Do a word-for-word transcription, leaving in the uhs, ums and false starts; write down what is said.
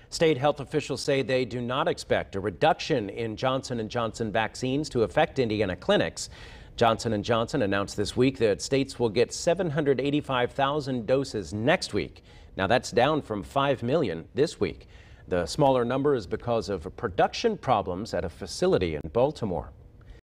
State health officials say they do not expect a reduction in Johnson and Johnson vaccines to affect Indiana clinics. Johnson and Johnson announced this week that states will get seven hundred eighty-five thousand doses next week. Now that's down from five million this week. The smaller number is because of production problems at a facility in Baltimore.